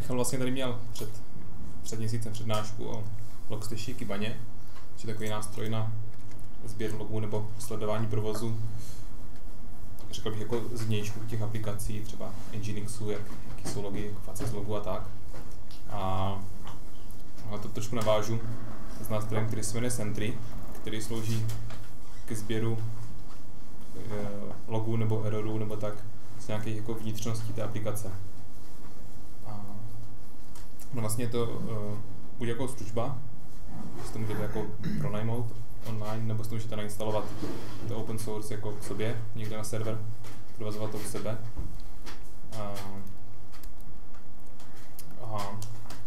Michal vlastně tady měl před měsícem přednášku o Logstashi Kibaně, což je takový nástroj na sběr logů nebo sledování provozu. Řekl bych jako zvnějšku těch aplikací, třeba Nginxu, jaký jsou logy, faces logu a tak. A to trošku navážu s nástrojem, který se jmenuje Sentry, který slouží ke sběru logů nebo errorů nebo tak z nějakých jako vnitřností té aplikace. A vlastně to buď jako služba, že to můžete jako pronajmout online, nebo si to můžete nainstalovat to open source jako k sobě, někde na server, provozovat to u sebe. A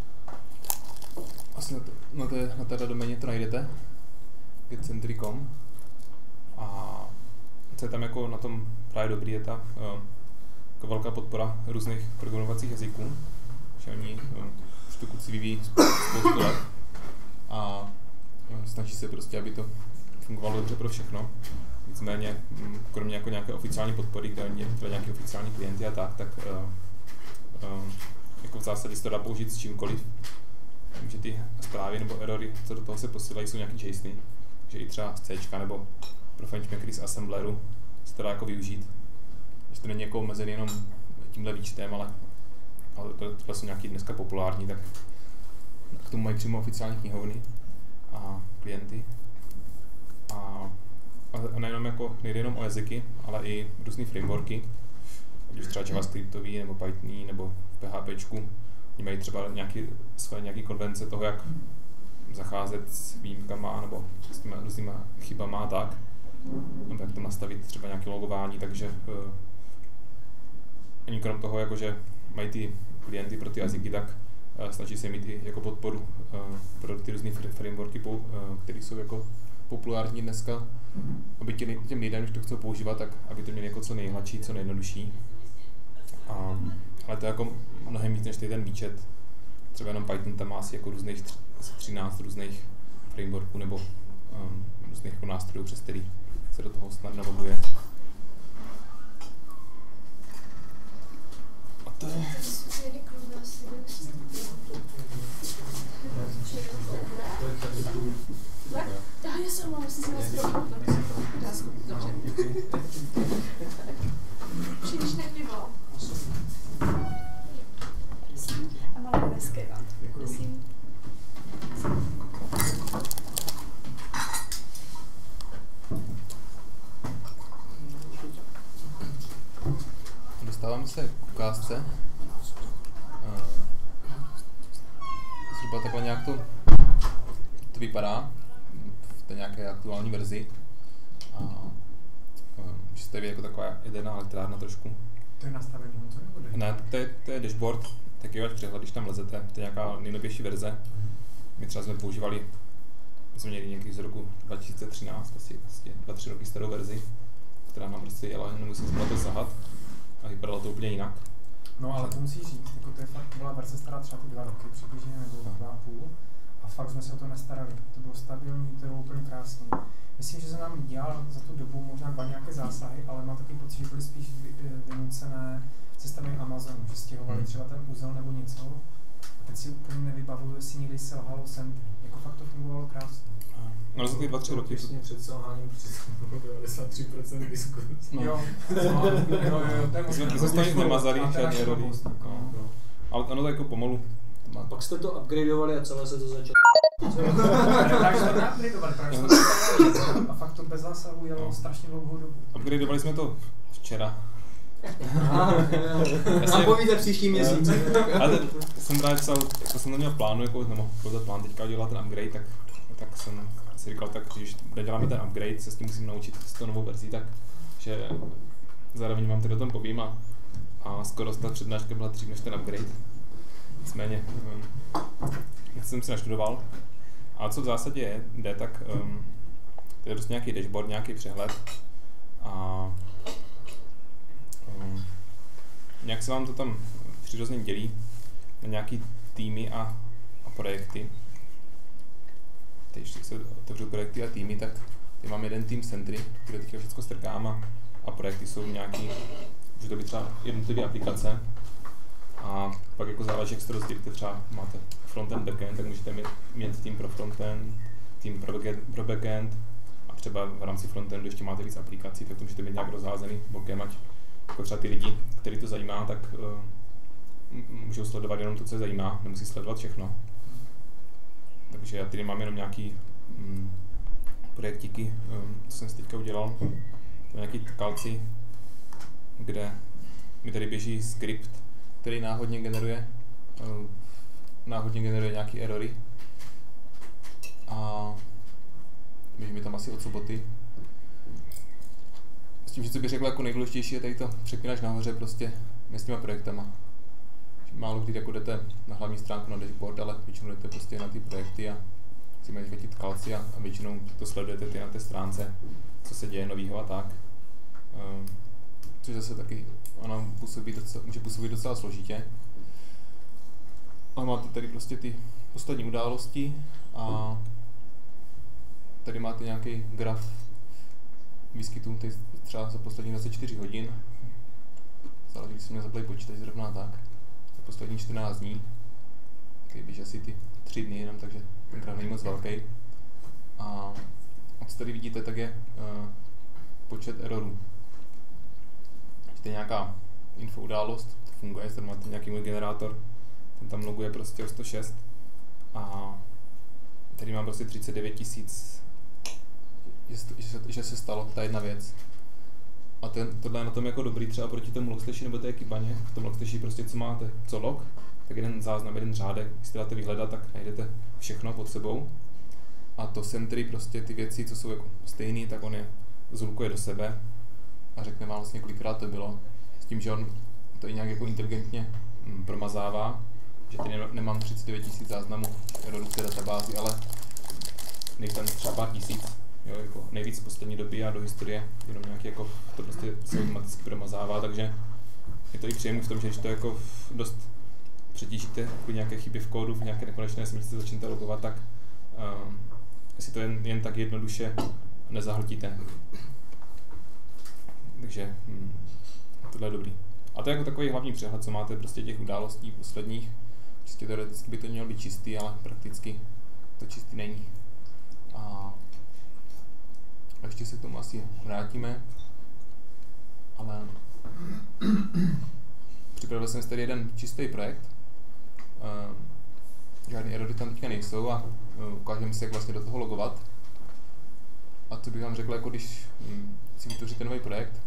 asi na této doméně to najdete, getsentry.com. A co je tam jako na tom právě dobrý, je ta jako velká podpora různých programovacích jazyků, že oni tu kluci vyvíjí spoustu let a snaží se prostě, aby to fungovalo dobře pro všechno. Nicméně, kromě jako nějaké oficiální podpory, které nějaké oficiální klienty a tak jako v zásadě se to dá použít s čímkoliv. Vím, že ty zprávy nebo erory, co do toho se posílají, jsou nějaký JSOny, že i třeba z C nebo pro FetchMakery z Assembleru se to dá jako využít. Že to není jako omezený jenom tímhle výčtem, ale to jsou nějaký dneska populární, tak k tomu mají přímo oficiální knihovny a klienty. A nejenom jako, nejde jenom o jazyky, ale i různý frameworky, ať už třeba JavaScriptový, nebo Pythonový, nebo PHPčku. Oni mají třeba nějaké konvence toho, jak zacházet s výjimkama, nebo s těma různýma chybama a tak. Nebo jak to nastavit třeba nějaké logování, takže ani krom toho, jakože mají ty klienty pro ty jazyky, tak snaží se mít i jako podporu pro ty různé frameworky, které jsou jako populární dneska, aby těm lidem, když to chcou používat, tak aby to měli jako co nejhladší, co nejjednodušší. Ale to je jako mnohem víc než ten výčet. Třeba jenom Python tam má asi jako 13 různých frameworků nebo různých jako nástrojů, přes který se do toho snadno loguje. A to je... Já jsem mám si vás dobře. Příliš nepivo. A malé neskyva. Prosím. Dostáváme se k ukázce. Zhruba takhle nějak to vypadá v té nějaké aktuální verzi. Může se tady vidět jako taková jedená elektrárna trošku. To je nastavení, co nebo Ne, to je dashboard, takový přehled, když tam lezete, to je nějaká nejnovější verze. My třeba jsme používali, my jsme měli někdy z roku 2013, asi 2-3 roky starou verzi, která nám prostě jela, jenom musím se na to sahat a vypadalo to úplně jinak. No ale to musí říct, jako to je fakt, byla verze stará třeba ty 2 roky přibližně, nebo 2,5 a fakt jsme se o to nestarali. To bylo stabilní, to bylo úplně krásný. Myslím, že se nám dělal za tu dobu možná 2 nějaké zásahy, ale mám takový pocit, že byly spíš vynucené ze strany Amazonu, že stěhovali třeba ten úzel nebo něco. A teď si úplně nevybavuju, jestli někdy selhalo Sentry. Jako fakt to fungovalo krásně. No za ty 2-3 roky. Těsně před selháním 93% disku. No. Jo, to je možná. My jsme to nic nemazali, žádný erory. Ale ono to jako pomalu. Pak jste to upgradeovali a celé se to začalo. Takže to neupgradeovali, právě a fakt to bez zásahu jelo strašně dlouhou dobu. Upgradeovali jsme to včera. Nám povíte příští měsíc. Ale jsem právě psal, jako jsem to měl v plánu, jako nemohl byl plán teďka udělat ten upgrade, tak jsem si říkal, tak když doděláme ten upgrade, se s tím musím naučit s tou novou verzí, takže zároveň vám tedy o tom povím a skoro ta přednáška byla dřív než ten upgrade. Nicméně, jak jsem si naštudoval, a co v zásadě jde, tak to je prostě nějaký dashboard, nějaký přehled a nějak se vám to tam přirozeně dělí na nějaký týmy a projekty. Teď, když se otevřu projekty a týmy, tak tady mám jeden tým Sentry, kde teďka všechno strkám a projekty jsou nějaký, může to být třeba jednotlivé aplikace. A pak jako záleží, jak se to rozdělíte, třeba máte frontend, backend, tak můžete mít tým pro frontend, tým pro backend a třeba v rámci frontendu ještě máte víc aplikací, tak to můžete mít nějak rozházený bokem, ať jako třeba ty lidi, který to zajímá, tak můžou sledovat jenom to, co je zajímá, nemusí sledovat všechno. Takže já tady mám jenom nějaký projektíky, co jsem si teďka udělal. To je nějaký tkalci, kde mi tady běží skript, který náhodně generuje nějaký erory. A běží mi tam asi od soboty. S tím, že co bych řekl jako nejdůležitější je tady to přepínač nahoře prostě s těma projektama. Málo kdy jako jdete na hlavní stránku na dashboard, ale většinou jdete prostě na ty projekty a si mají ty tkalci a většinou to sledujete ty na té stránce, co se děje novýho a tak. Což zase taky ona může působit docela složitě. Ale máte tady prostě ty poslední události a tady máte nějaký graf výskytů třeba za poslední 24 hodin. Záleží, když jsem měl zaplej počítač zrovna tak. Za poslední 14 dní. Tady běží asi ty 3 dny jenom, takže ten graf není moc velký. A co tady vidíte, tak je počet errorů. Je nějaká info událost, to funguje, tady máte nějaký můj generátor, ten tam loguje prostě o 106 a tady mám prostě 39 000, že se stalo ta jedna věc. A tohle je na tom jako dobrý třeba proti tomu Logstashi nebo té Kibaně. V tom Logstashi prostě co máte, co log, tak jeden záznam, jeden řádek, když si dáte vyhledat, tak najdete všechno pod sebou. A to Sentry prostě ty věci, co jsou jako stejný, tak on je zulkuje do sebe a řekne vám vlastně kolikrát to bylo. S tím, že on to i nějak jako inteligentně promazává, že tady nemám 39 000 záznamů errorů v té databázi, ale nejsem třeba pár tisíc, jo, jako nejvíc z poslední doby a do historie, jenom nějaký jako to prostě se automaticky promazává, takže je to i příjemné v tom, že když to jako dost přetížíte jako nějaké chyby v kódu, v nějaké nekonečné smyčce začnete logovat, tak si to jen tak jednoduše nezahltíte. Takže tohle je dobrý. A to je jako takový hlavní přehled, co máte prostě těch událostí posledních. Čistě teoreticky by to mělo být čistý, ale prakticky to čistý není. A ještě se k tomu asi vrátíme. Ale připravil jsem si tady jeden čistý projekt. Žádný erory tam teďka nejsou a ukážeme si, jak vlastně do toho logovat. A co bych vám řekl, jako když si vytvoříte nový projekt,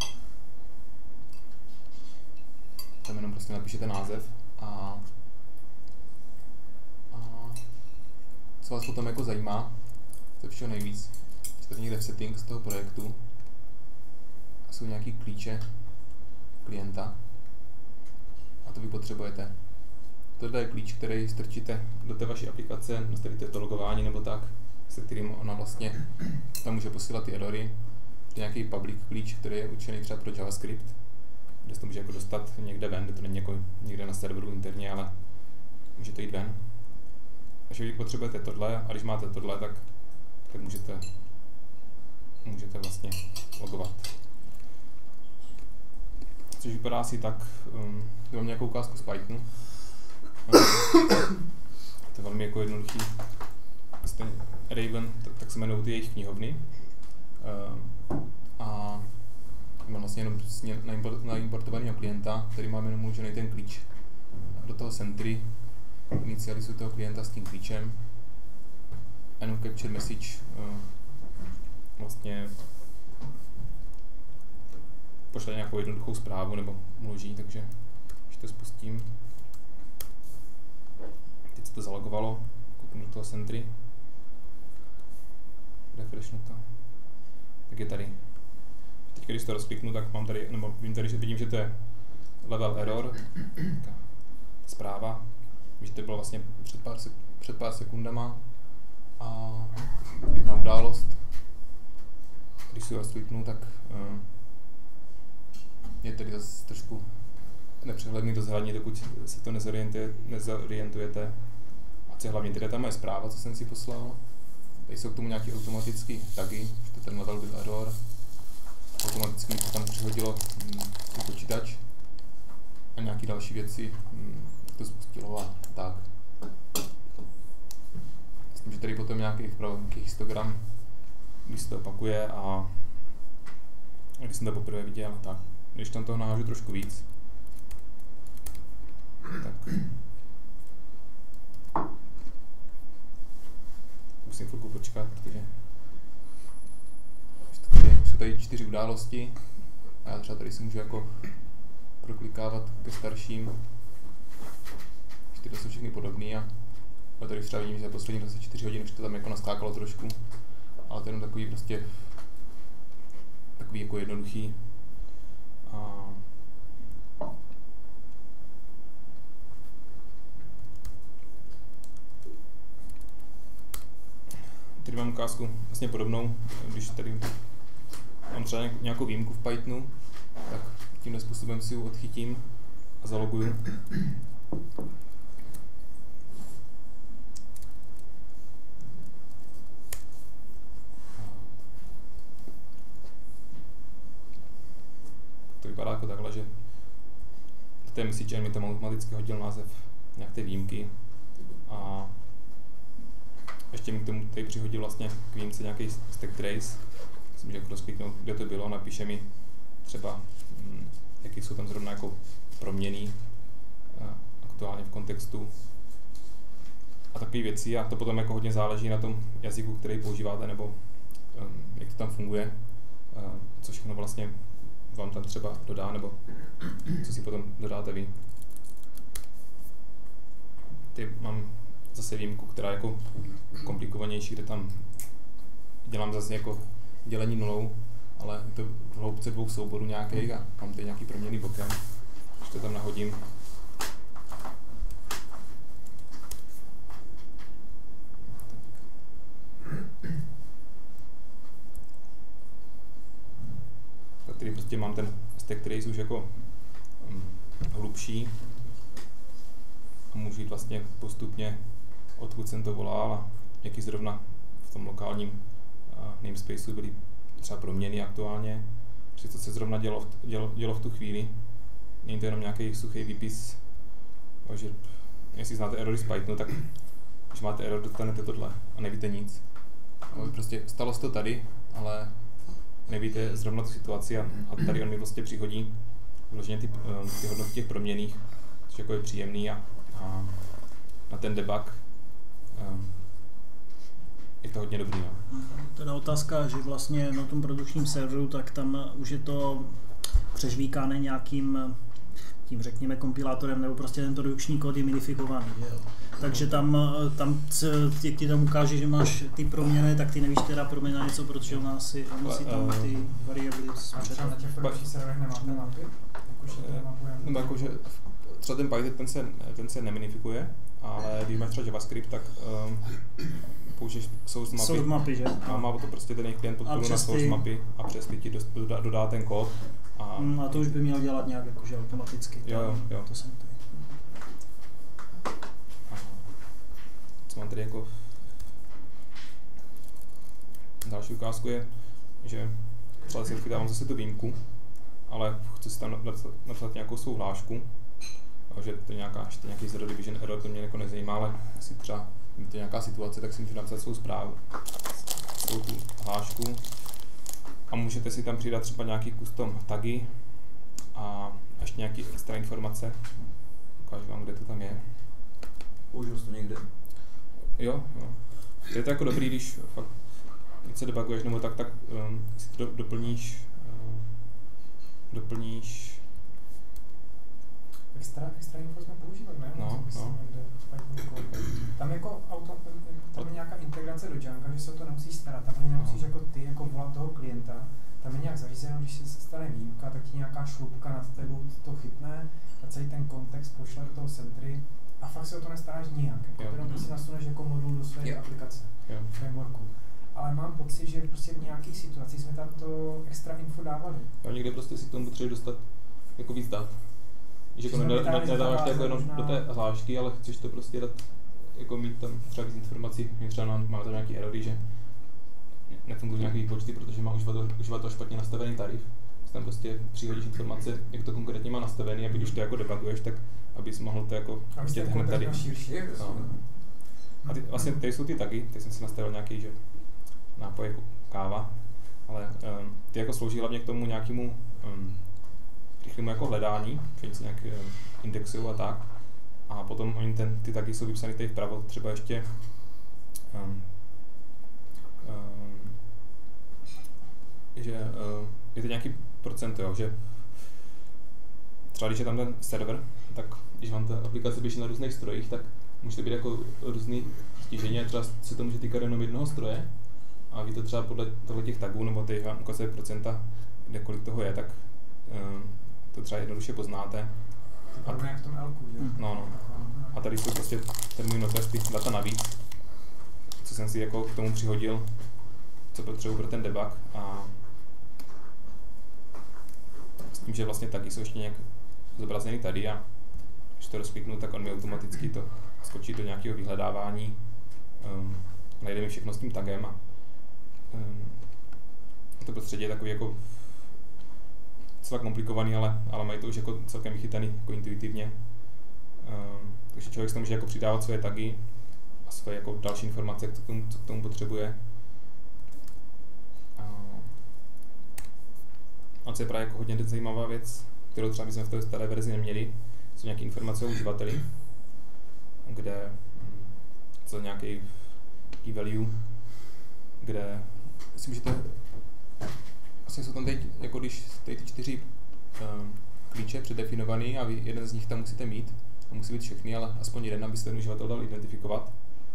tam jenom prostě napíšete název a co vás potom jako zajímá, to je všeho nejvíc. Jste někde v settings toho projektu a jsou nějaký klíče klienta a to vy potřebujete. Tohle je klíč, který strčíte do té vaší aplikace, nastavíte to logování nebo tak, se kterým ona vlastně tam může posílat ty erory. To je nějaký public klíč, který je určený třeba pro JavaScript, kde se to může jako dostat někde ven, kde to není jako někde na serveru interně, ale může to jít ven. Takže vy potřebujete tohle a když máte tohle, tak můžete vlastně logovat. Což vypadá asi tak, mám nějakou ukázku z Pythonu. To je velmi jako jednoduchý. Ten Raven, tak se jmenují ty jejich knihovny. A mám vlastně jenom naimportovaného klienta, který mám jenom uložený ten klíč do toho Sentry. Inicializuji toho klienta s tím klíčem. Jenom capture message vlastně pošle nějakou jednoduchou zprávu nebo mluží, takže když to spustím. Teď se to zalogovalo, kouknu do toho Sentry. Refreshnu to. Tak je tady. Teď když to rozkliknu, tak mám tady, nebo vidím, že to je level error. Ta zpráva. Že to bylo vlastně před pár sekundama. A jedna událost. Když si ho rozkliknu, tak je tady zase trošku nepřehledný rozhlední, dokud se to nezorientujete. A co je hlavně, tady tam je zpráva, co jsem si poslal. Tady jsou k tomu nějaké automatické tagy, že to ten level byl error. Automaticky to tam přihodilo počítač. a nějaké další věci to spustilo a tak. Myslím, že tady potom nějakých histogram, když se to opakuje a když jsem to poprvé viděl, tak když tam toho nahážu trošku víc, tak musím chvilku počkat, protože jsou tady 4 události a já třeba tady si můžu jako proklikávat ke starším. 4 jsou všechny podobný a tady třeba vidím, že za poslední 24 hodin už to tam jako naskákalo trošku, ale to je jenom takový prostě takový jako jednoduchý. Tady mám ukázku vlastně podobnou, když tady mám třeba nějakou výjimku v Pythonu, tak tímhle způsobem si ji odchytím a zaloguju. To vypadá jako takhle, že do té message mi tam automaticky hodil název nějak té výjimky a ještě mi k tomu tady přihodil vlastně k výjimce nějaký stack trace. Myslím, že jako rozkliknout, kde to bylo, napíše mi třeba, jaký jsou tam zrovna jako proměny aktuálně v kontextu a takové věci a to potom jako hodně záleží na tom jazyku, který používáte nebo jak to tam funguje, co všechno vlastně vám tam třeba dodá, nebo co si potom dodáte vy. Ty mám zase výjimku, která je jako komplikovanější, kde tam dělám zase jako dělení nulou, ale je to v hloubce 2 souborů nějakých a mám tady nějaký proměnný bokem, když to tam nahodím. Tak tady prostě mám ten stack trace už jako hlubší a můžu jít vlastně postupně, odkud jsem to volal a jaký zrovna v tom lokálním namespaceu byly třeba proměny aktuálně, že to se zrovna dělo v tu chvíli. Není to jenom nějaký suchý výpis, že jestli znáte erory z Pythonu, tak když máte error, dostanete tohle a nevíte nic. Ale prostě stalo se to tady, ale nevíte zrovna tu situaci a tady on mi vlastně přihodí vloženě ty hodnoty těch proměnných, což jako je příjemný a na ten debug je to hodně dobrý. No. Teda otázka, že vlastně na tom produkčním serveru, tak tam už je to přežvíkáno nějakým tím řekněme kompilátorem, nebo prostě ten produkční kód je minifikovaný, že jo. Takže tam jak ti tam ukáže, že máš ty proměny, tak ty nevíš teda proměny na něco, protože on si tam ty variably třeba na těch produkčních serverech nemáte mapy? Nebo jakože třeba ten Python ten se neminifikuje, ale když máš třeba JavaScript, tak použiješ source mapy, že? A má to prostě ten klient podporu na source mapy a přes ty ti dodá ten kód. A to už by měl dělat nějak jakože automaticky. Jo. To jsem tady. Co mám tady jako další ukázku je, že třeba si dávám zase tu výjimku, ale chci si tam napsat nějakou svou hlášku, že to je nějaký zero division error, to mě jako nezajímá, ale jestli třeba je to nějaká situace, tak si můžu napsat svou zprávu, svou tu hlášku a můžete si tam přidat třeba nějaký custom tagy a ještě nějaký extra informace. Ukážu vám, kde to tam je. Použil jsi to někde? Jo. Je to jako dobrý, když fakt něco debuguješ nebo tak si to doplníš Extra info jsme používali, ne? No. Tam jako tam je nějaká integrace do Django, že se o to nemusíš starat, tam ani nemusíš jako ty jako volat toho klienta, tam je nějak zařízeno, když se stane výjimka, tak ti nějaká šlupka nad tebou to chytne a celý ten kontext pošle do toho Sentry a fakt se o to nestaráš nijak, jako jenom prostě nasuneš jako modul do své aplikace, frameworku. Ale mám pocit, že prostě v nějaké situaci jsme tam to extra info dávali. Jo, někde prostě si k tomu potřebuješ dostat jako víc dat. Že jako nedáváš to jako jenom do té hlášky, ale chceš to prostě dát, jako mít tam třeba víc informací. Třeba máme tam nějaký erory, že nefungují nějaké výpočty, protože má uživatel špatně nastavený tarif. tam prostě přihodíš informace, jak to konkrétně má nastavený, aby když to jako debuguješ, tak abys mohl to jako vidět hned tady. No. A vlastně tady jsou ty tagy, teď jsem si nastavil nějaký, že nápoj jako káva, ale ty jako slouží hlavně k tomu nějakému rychlému jako hledání, že se nějak indexují a tak. A potom oni ty tagy jsou vypsané tady vpravo, třeba ještě že je to nějaký procent, jo, že třeba když je tam ten server, tak když vám ta aplikace běží na různých strojích, tak může být jako různý stížení a třeba se to může týkat jenom jednoho stroje a vy to třeba podle těch tagů nebo těch vám ukazuje procenta, kde kolik toho je, tak to třeba jednoduše poznáte. A to jak v tom L-ku, že? No. A tady jsou prostě ten můj notař, ty data navíc, co jsem si jako k tomu přihodil, co potřebuji pro ten debug a s tím, že vlastně taky jsou ještě nějak zobrazený tady a když to rozkliknu, tak on mi automaticky to skočí do nějakého vyhledávání, najde mi všechno s tím tagem a to prostředí je takový jako docela komplikovaný, ale mají to už jako celkem vychytaný jako intuitivně. Takže člověk si může jako přidávat svoje tagy a svoje jako další informace, co k tomu potřebuje. A co je právě jako hodně zajímavá věc, kterou třeba my jsme v té staré verzi neměli, jsou nějaké informace o uživateli, kde co nějaký key value, kde si můžete, vlastně jsou tam teď, jako když ty 4 klíče předefinovaný a vy jeden z nich tam musíte mít, a musí být všechny, ale aspoň jeden, abyste ten uživatel dal identifikovat.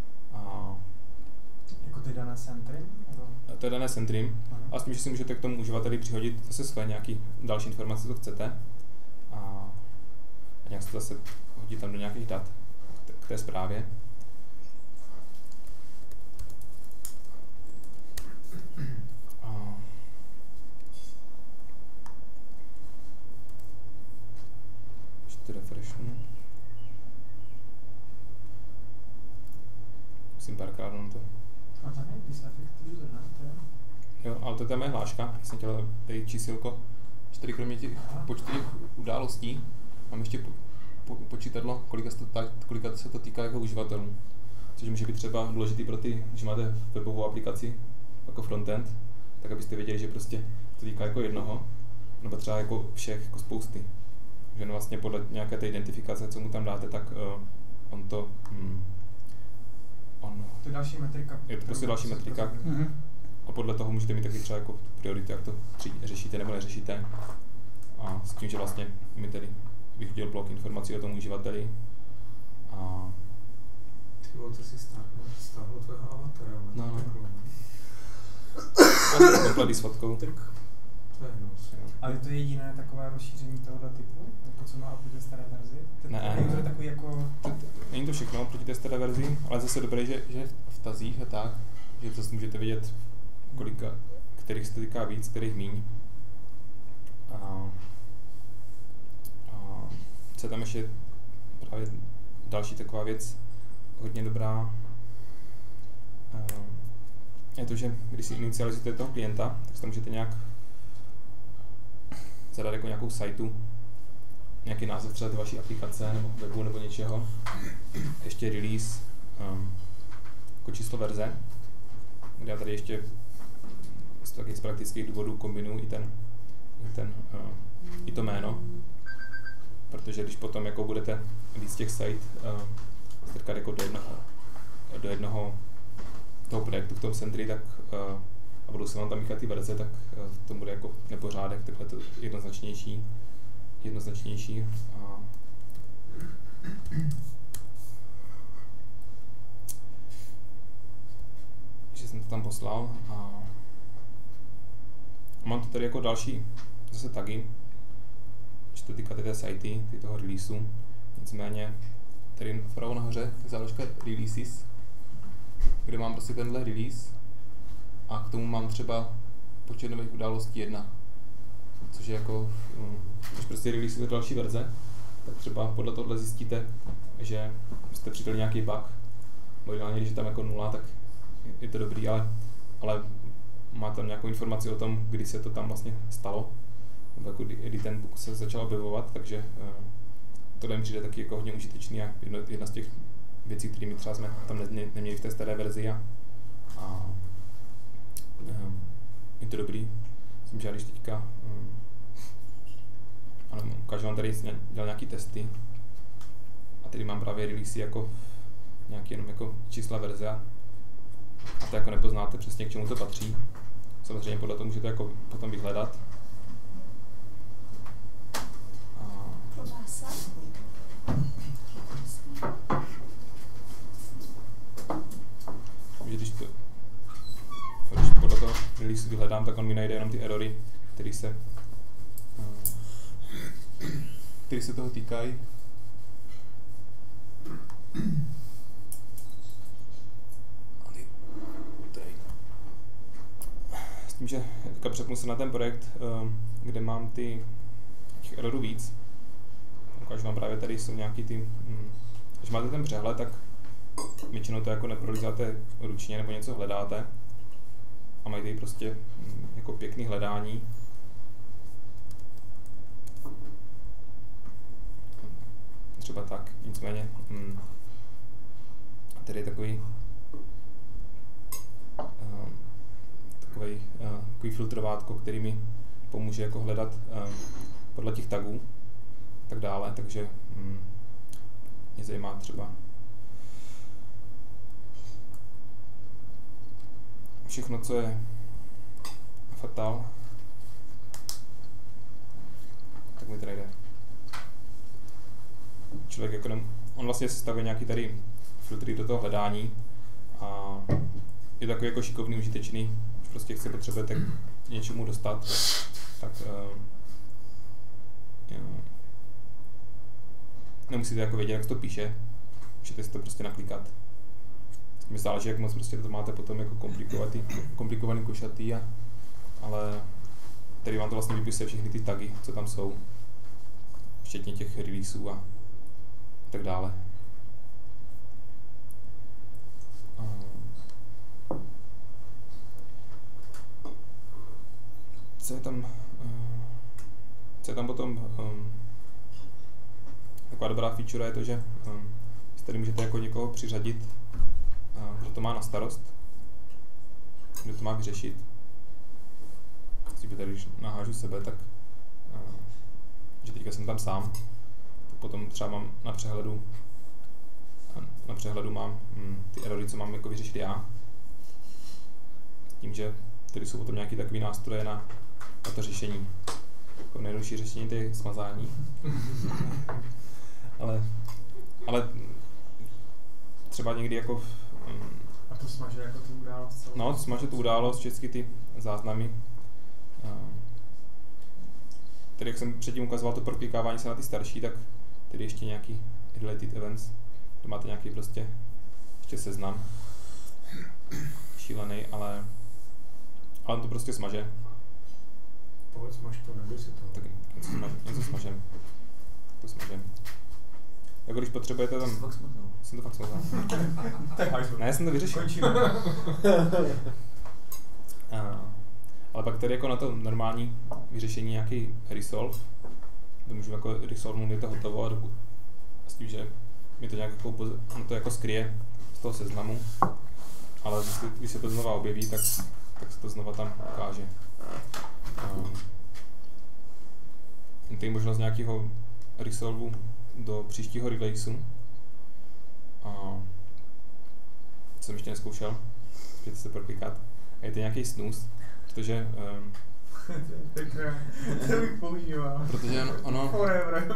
Jako ty dané centry? To je dané centrum. A s tím, že si můžete k tomu uživateli přihodit zase své nějaké další informace, co chcete. A nějak se to zase hodí tam do nějakých dat k té zprávě. Ještě refreshnu. Musím párkrát on to. A tam je disaffect user, ne? Jo, ale to je ta moje hláška. Jsem chtěl tady čísilko 4 kromě těch počtu těch událostí. Mám ještě počítadlo, kolika se to týká jako uživatelů. Což může být třeba důležitý pro ty, když máte webovou aplikaci jako frontend, tak abyste věděli, že prostě to týká jako jednoho, nebo třeba jako všech, jako spousty. Že vlastně podle nějaké té identifikace, co mu tam dáte, tak on to... To je další metrika. Je to prostě další metrika. A podle toho můžete mít taky třeba jako prioritu, jak to řešíte nebo neřešíte. A s tím, že vlastně mi tady vyhodil blok informací o tom uživateli. A... Ty vole, to si stáhlo tvého avatara. No. Kompletní s fotkou. Tak to je hnus. Ale to je jediné takové rozšíření tohoto typu? Jako co má oproti té staré verzi? Ne. To je takový jako... Není to všechno proti té staré verzi, ale zase dobré, že v tazích a tak, že to můžete vidět, kolika, kterých se to týká víc, kterých míň. Co je tam ještě právě další taková věc, hodně dobrá, je to, že když si inicializujete toho klienta, tak si tam můžete nějak zadat jako nějakou sajtu, nějaký název třeba té vaší aplikace nebo webu nebo něčeho, ještě release, jako číslo verze, kde já tady ještě z praktických důvodů kombinuji i to jméno, protože když potom jako budete víc těch site strkat jako do jednoho toho projektu v tom centri, tak a budou se vám tam míchat ty verze, tak to bude jako nepořádek, takhle to jednoznačnější. Že jsem to tam poslal a mám to tady jako další zase tagy, že to týká té sajty, toho releaseu. Nicméně tady vpravo nahoře je záložka releases, kde mám prostě tenhle release a k tomu mám třeba počet nových událostí 1. Což je jako, když prostě releaseujete další verze, tak třeba podle tohle zjistíte, že jste přidali nějaký bug. Ideálně, když je tam jako 0, tak je to dobrý, ale má tam nějakou informaci o tom, kdy se to tam vlastně stalo. nebo jako kdy ten bug se začal objevovat, takže tohle mi přijde taky jako hodně užitečný a jedna z těch věcí, kterými třeba jsme tam neměli v té staré verzi a je to dobrý. Myslím, že když teďka ale ukážu vám tady, dělal nějaký testy a tady mám právě release jako nějaký jenom jako čísla verze a to jako nepoznáte přesně, k čemu to patří. Samozřejmě podle toho můžete jako potom vyhledat. Klobása. Když podle toho release vyhledám, tak on mi najde jenom ty erory, které se toho týkají. S tím, že teďka přepnu se na ten projekt, kde mám těch errorů víc. Ukážu vám právě tady jsou nějaký ty, když máte ten přehled, tak většinou to jako neprolízáte ručně nebo něco hledáte a mají tady prostě jako pěkný hledání. Třeba tak, nicméně tady je takový filtrovátko, který mi pomůže jako hledat podle těch tagů a tak dále, takže mě zajímá třeba všechno, co je fatal, tak mi tady jde. Člověk jako on vlastně sestavuje nějaký tady filtry do toho hledání a je takový jako šikovný, užitečný, když prostě potřebujete k něčemu dostat, tak nemusíte jako vědět, jak se to píše, můžete si to prostě naklikat. S tím záleží, jak moc prostě to máte potom jako komplikovaný košatý, ale tady vám to vlastně vypisuje všechny ty tagy, co tam jsou, včetně těch releaseů a tak dále. Co je tam potom taková dobrá feature je to, že si tady můžete jako někoho přiřadit, kdo to má na starost, kdo to má vyřešit. Tady, když nahážu sebe, tak že teďka jsem tam sám, tak potom třeba mám na přehledu mám ty erory, co mám jako vyřešit já. Tím, že tady jsou potom nějaký takový nástroje na to řešení. Jako nejjednodušší řešení to je smazání. ale třeba někdy jako a to smaže jako tu událost celou? No, smaže tu událost, všechny ty záznamy. Tady, jak jsem předtím ukazoval to proklikávání se na ty starší, tak tady ještě nějaký related events, kde máte nějaký prostě ještě seznam šílený, ale on to prostě smaže. Pojď, smaž to, nebuď si to. Tak něco smažem. To smažem. Jako když potřebujete tam... Jsem to fakt smazal. Ne, jsem to vyřešil. Ale pak tady jako na to normální vyřešení nějaký resolve, to můžu jako resolvenout, je to hotovo a s tím, že mi to nějak jako skryje z toho seznamu, ale když se to znova objeví, tak se to znova tam ukáže. Je tady možnost nějakého resolvu do příštího releaseu. Jsem ještě neskoušel, zpět se proklikat. A je to nějaký snooze, protože to bych používal. Protože ono... Forever.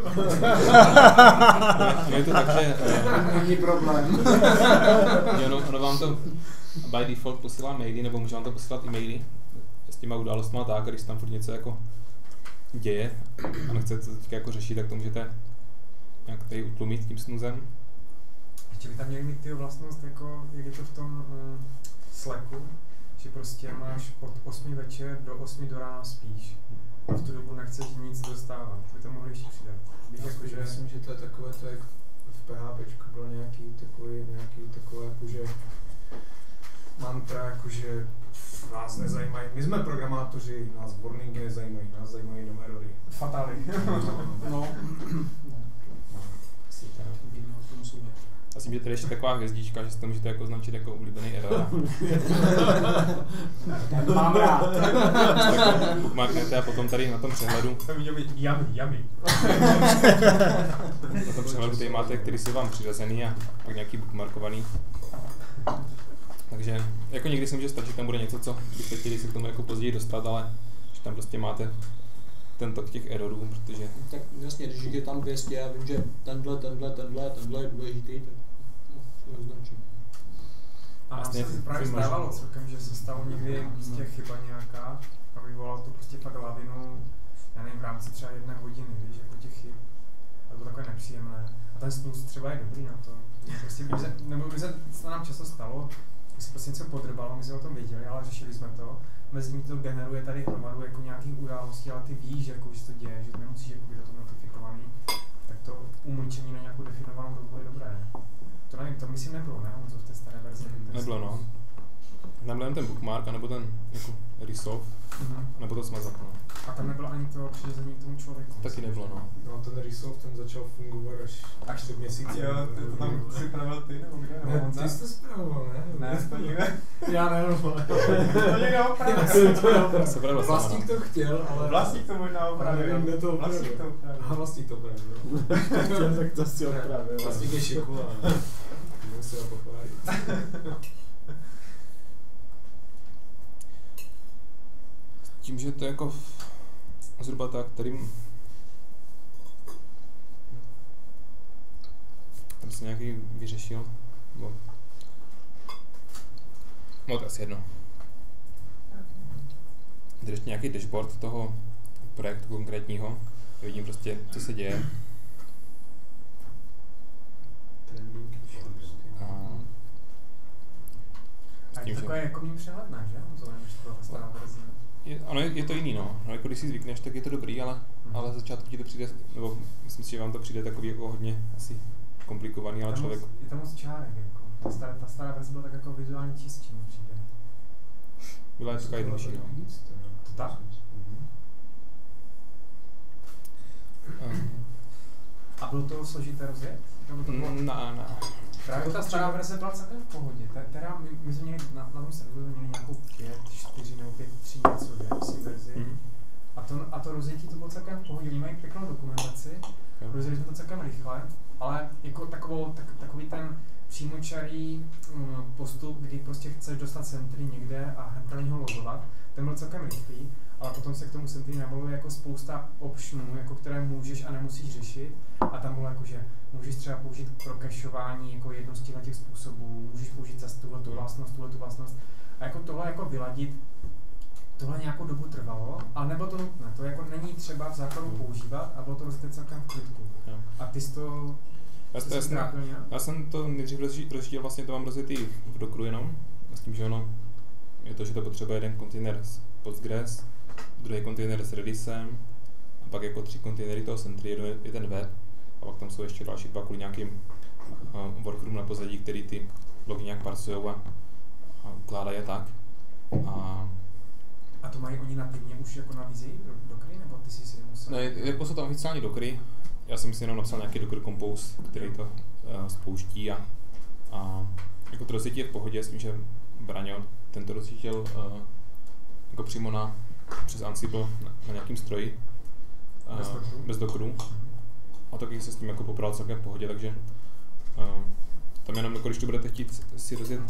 Ono je to tak, že... Není problém. Ono vám to by default posílá maily, nebo může vám to posílat e-maily s těma událostma tak, když tam furt něco jako děje a nechcete to teďka jako řešit, tak to můžete nějak tady utlumit tím snoozem. Ještě by tam měli mít ty vlastnost, jako jak je to v tom Slacku, že prostě máš od 8 večer do 8 do rána spíš. A v tu dobu nechceš nic dostávat. By to mohli ještě přidat. Jakože myslím, že to je takové, to jak v PHPčku bylo nějaký takové jakože mantra, jakože Nás nezajímají, my jsme programátoři, nás warningy nezajímají, nás zajímají jenom erory. Fatály. No. Já myslím, že tady ještě taková hvězdička, že si to můžete jako označit jako oblíbený error. Mám rád. Bookmarknete a potom tady na tom přehledu. To by mělo být yummy. Na tom přehledu tady máte, který si vám přirozený a pak nějaký bookmarkovaný. Takže jako někdy si může stačit, tam bude něco, co byste chtěli se k tomu jako později dostat, ale že tam prostě máte ten tok těch errorů, protože... Tak jasně, když je tam 200 a vím, že tenhle je důležitý, tak si ho označím. A nám se právě stávalo celkem, že se stalo někdy prostě chyba nějaká a vyvolalo to prostě fakt lavinu, já nevím, v rámci třeba 1 hodiny, víš, jako těch chyb. A to bylo takové nepříjemné. A ten snus třeba je dobrý na to. Prostě, nebo se nám často stalo, když se prostě něco podrbalo, my jsme o tom věděli, ale řešili jsme to. Mezi nimi to generuje tady hromadu jako nějakých událostí, ale ty víš, jako, že se to děje, že nemusíš jako být o tom notifikovaný. Tak to umlčení na nějakou definovanou dobu je dobré. To nevím, to myslím nebylo, ne? Honzo, v té staré verzi. Nebylo, no. Tam byl jen ten bookmark, anebo ten jako resolve, nebo to smazat, no. A tam nebylo ani to přiřazení k tomu člověku. Taky nebylo, no. No ten resolve ten začal fungovat až před měsícem. Jo, ty to tam připravil ty, nebo kde? Ne, ty jsi to spravoval, ne? Ne, to nikde. Já ne, no. To někde opravil. Vlastník to chtěl, ale... Vlastník to možná opravil. Nevím, kde to opravil. Vlastník to opravil. Aha, vlastník to opravil. Tak to si opravil. Vlastník je šiku, ale musím ho pochválit. Tím, že to je jako zhruba tak, kterým tam se nějaký vyřešil, no to asi jedno. Tady ještě nějaký dashboard toho projektu konkrétního, vidím prostě, co se děje. A je to takové jako mým přehledné, že? To nevíš, to byla ta stará verze. Ano, je to jiný, no. Jako když si zvykneš, tak je to dobrý, ale za začátku ti to přijde, nebo myslím si, že vám to přijde takový jako hodně asi komplikovaný, ale člověk... Je tam moc čárek, jako. Ta stará verze byla tak jako vizuálně čistší, mi přijde. Byla je taková jednodušší, no. To tak? A bylo to složité rozjet? Ne. Právě ta stará verze byla celkem v pohodě. Teda my jsme měli na tom serveru měli nějakou 5.4 nebo 5.3 něco, že, v verzi. A to rozjetí to bylo celkem v pohodě. Oni mají pěknou dokumentaci, rozjeli jsme to celkem rychle, ale jako takový ten přímočarý postup, kdy prostě chceš dostat sentry někde a pro něho logovat, ten byl celkem rychlý, ale potom se k tomu sentry nabaluje jako spousta optionů, jako které můžeš a nemusíš řešit. A tam bylo jako, že můžeš třeba použít pro cacheování jako jedno z těch způsobů, můžeš použít zase tuhletu vlastnost. A jako tohle jako vyladit, tohle nějakou dobu trvalo, ale nebylo to nutné, to jako není třeba v základu používat a bylo to rozjeté celkem v klidku. A ty jsi to... Já jsem to nejdřív rozšířil, vlastně to mám rozjetý v Dockeru jenom, s tím, že ono je to, že to potřebuje jeden kontejner s Postgres, druhý kontejner s Redisem a pak jako 3 kontejnery toho Sentry, je ten web a pak tam jsou ještě další 2 kvůli nějakým workroom na pozadí, který ty logy nějak parsujou a ukládají je tak. A to mají oni nativně už jako nabízejí Dockery, nebo ty jsi si musel? Ne, jako jsou to oficiální Dockery. Já jsem si jenom napsal nějaký Docker Compose, který to spouští a jako to rozjetí je v pohodě s tím, že Braňo tento rozjížděl jako přímo přes Ansible na nějakým stroji bez Dockeru a taky se s tím jako popral celkem v pohodě, takže tam jenom jako když to budete chtít si rozjet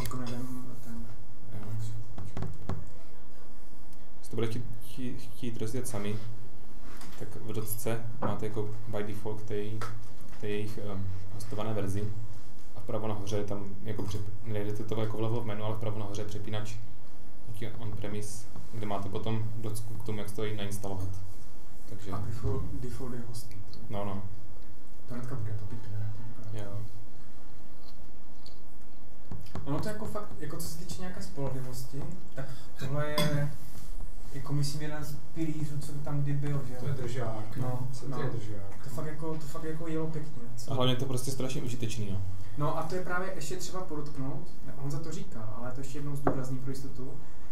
když to budete chtít rozjet sami, tak v docce máte jako by default té jejich hostované verzi a vpravo nahoře je tam jako nejdete to jako vlevo v menu, ale vpravo nahoře je přepínač nějaký on-premise, kde máte potom docku k tomu, jak to nainstalovat. Takže... A default je host. No. To hnedka bude to pěkné. Jo. Ono to jako fakt, jako co se týče nějaké spolehlivosti, tak tohle je jako myslím jeden z pilířů, co tam kdy byl, že? To je držák. No. To je držák. To fakt jako jelo pěkně. A hlavně to prostě strašně užitečný, no. No a to je právě ještě třeba podotknout, on za to říkal, ale to ještě jednou zdůrazní pro jistotu,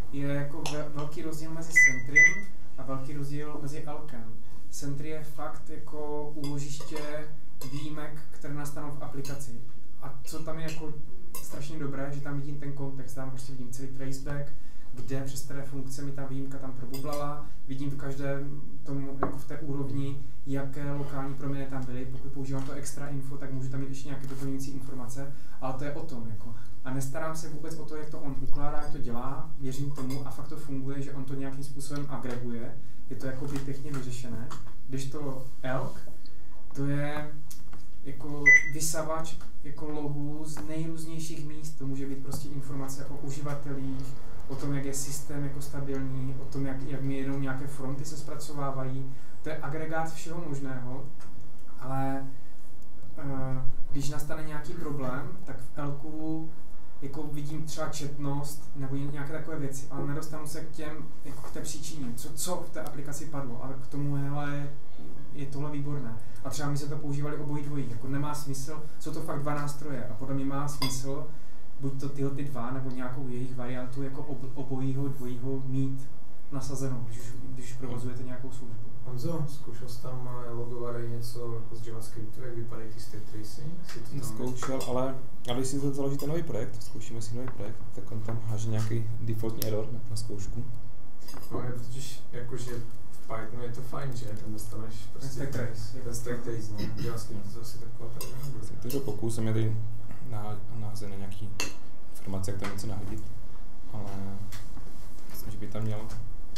je jako velký rozdíl mezi Sentrym a velký rozdíl mezi Elkem. Sentry je fakt jako úložiště výjimek, které nastanou v aplikaci. A co tam je jako strašně dobré, že tam vidím ten kontext, tam prostě vidím celý traceback, kde přes které funkce mi ta výjimka tam probublala, vidím v každém tomu, jako v té úrovni, jaké lokální proměny tam byly. Pokud používám to extra info, tak můžu tam mít ještě nějaké doplňující informace, ale to je o tom. Jako. A nestarám se vůbec o to, jak to on ukládá, jak to dělá, věřím tomu a fakt to funguje, že on to nějakým způsobem agreguje. Je to jako by pěkně vyřešené. Když to Elk, to je jako vysavač jako logů z nejrůznějších míst. To může být prostě informace o uživatelích, o tom, jak je systém jako stabilní, o tom, jak mi jenom nějaké fronty se zpracovávají. To je agregát všeho možného, ale když nastane nějaký problém, tak v Elku jako vidím třeba četnost nebo nějaké takové věci, ale nedostanu se k těm, jako k té příčině, co v té aplikaci padlo, ale k tomu hele, je tohle výborné. A třeba my se to používali obojí dvojí, jako nemá smysl, jsou to fakt dva nástroje a podle mě má smysl buď to tyhle ty dva nebo nějakou jejich variantu jako obojího dvojího mít nasazenou, když provozujete nějakou službu. Honzo, zkoušel jsi tam logovat něco jako z JavaScriptu, jak vypadají ty state tracing? Zkoušel, ale když si to založíte nový projekt, zkoušíme si nový projekt, tak on tam háže nějaký defaultní error na zkoušku. No je totiž jakože v Pythonu je to fajn, že tam dostaneš prostě stack trace. Ten stack trace, no. JavaScript to asi taková tady nebude. Takže pokusím je tady naházené nějaký informace, jak tam něco nahodit, ale myslím, že by tam měl.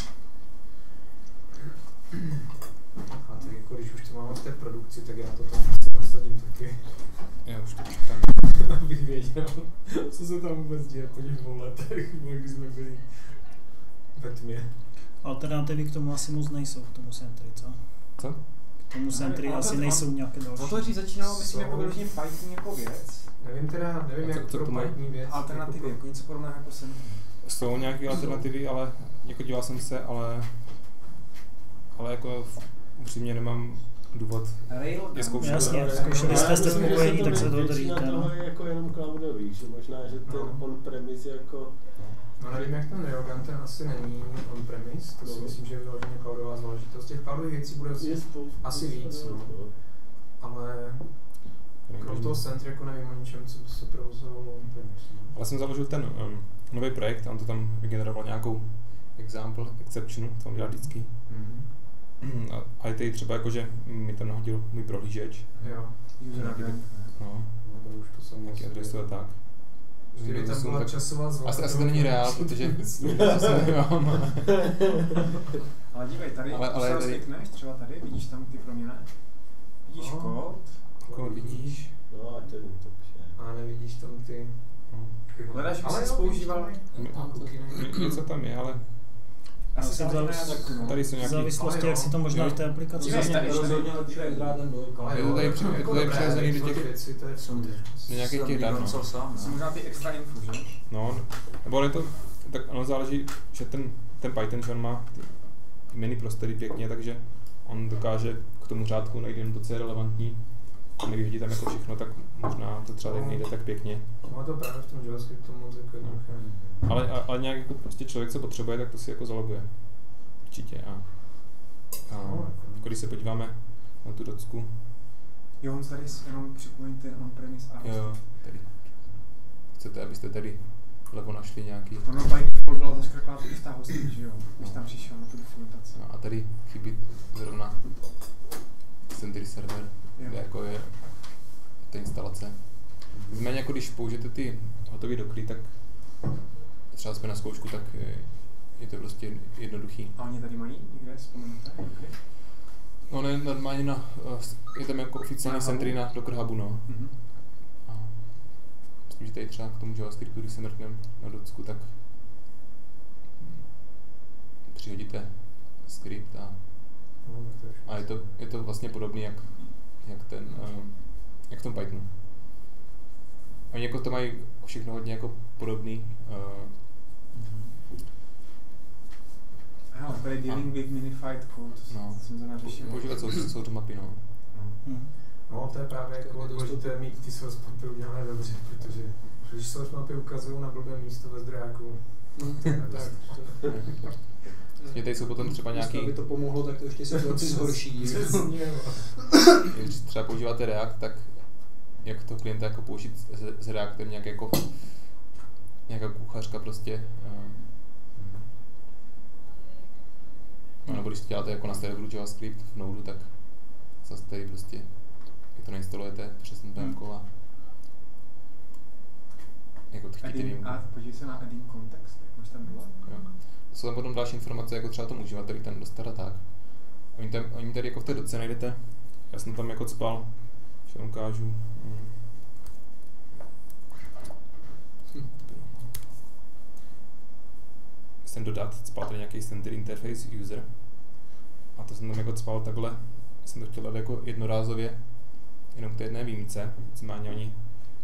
A tak jako když už to máme v té produkci, tak já to tam nasadím taky. Já už to tam. Abych věděl, co se tam vůbec děje po těch 2 letech, když jsme byli ve tmě. Alternativy k tomu asi moc nejsou, k tomu Sentry, co? Co? K tomu Sentry asi nejsou nějaké další. To dřív začínalo, myslím, jako vyloženě Python jako věc. Nevím jak pro Python věc. Alternativy, jako něco podobného jako Sentry. Jsou nějaké alternativy, ale jako díval jsem se, ale jako upřímně nemám důvod je zkoušet. Jasně, zkoušeli jste spokojení, tak se to držíte. Na toho je jako jenom cloudový, že možná, že ten on-premise jako... No nevím, jak ten Railgun, ten asi není on-premise, to si myslím, že je vyloženě cloudová záležitost. Těch cloudových věcí bude asi víc, no. Ale krom toho Sentry jako nevím o ničem, co by se provozovalo on-premise. Ale jsem založil ten nový projekt a on to tam vygeneroval nějakou example, exceptionu, to on dělá vždycky. A je tady třeba jako, že mi tam nahodil můj prohlížeč. Jo. No. Už to jsem nějaký adresu a tak. Kdyby tam byla časová zvlášť. Asi to není reál, protože se nemám. Ale dívej, tady, ale se rozklikneš, třeba tady, vidíš tam ty proměny? Vidíš kód? Kód vidíš? No a to je to vše. A nevidíš tam ty... Hledáš, už jsi používal? Něco tam je, ale... Asi se tady jsou nějaké... V závislosti, jak si to možná v té aplikaci Rozhodně lepší, jak hrát ten dvojka. Je to tady převezený do těch... Do nějakých těch dat, no. Jsou možná ty extra info, že? No, nebo je to... Tak ono záleží, že ten Python, že on má ty jmény prostory pěkně, takže on dokáže k tomu řádku najít jen to, co je relevantní. A nevyhodí tam jako všechno, tak možná to třeba nejde tak pěkně. No to právě v tom JavaScriptu moc jako jednoduché není. Ale nějak jako prostě člověk, co potřebuje, tak to si jako zaloguje. Určitě. A když se podíváme na tu docku. Jo, on tady jenom připojí ten on-premise a jo, tady. Chcete, abyste tady levo našli nějaký... Ono by default bylo zaškrklá i v ta hosting, že jo? Když tam přišel na tu dokumentaci. No a tady chybí zrovna Sentry server, kde jako je ta instalace. Nicméně jako když použijete ty hotové dokry, tak třeba jsme na zkoušku, tak je to prostě jednoduchý. A oni tady mají někde, vzpomenete? No ne, normálně je tam jako oficiální Sentry na Docker Hubu, no. A myslím, že tady třeba k tomu JavaScriptu, když se mrkneme na docku, tak přihodíte skript a je to vlastně podobný jak v tom Pythonu. Oni jako to mají všechno hodně jako podobný. Tady dealing with minified code, no. Jsem to nařešil. Používat jsou mapy, no. No to je právě jako důležité mít ty source mapy udělané dobře, protože když source mapy ukazují na blbé místo ve zdrojáku, Vlastně tady jsou potom třeba nějaký... Aby to pomohlo, tak to ještě situaci zhorší. Když třeba používáte React, tak jak to klienta jako použít s Reactem nějak jako nějaká kuchařka prostě. Nebo když to děláte jako na serveru JavaScript v Node, tak zase tady prostě jak to nainstalujete přes ten PMK a jako to chytíte výjimku. A podívej se na adding context, jak máš tam dole. Jsou tam potom další informace, jako třeba tomu uživateli ten dostat a tak. Oni tady jako v té doce najdete, já jsem tam jako cpal, že vám ukážu. Jsem dodat, cpal tady nějaký center interface user a to jsem tam jako cpal takhle, jsem to chtěl dát jako jednorázově, jenom k té jedné výjimce, nicméně oni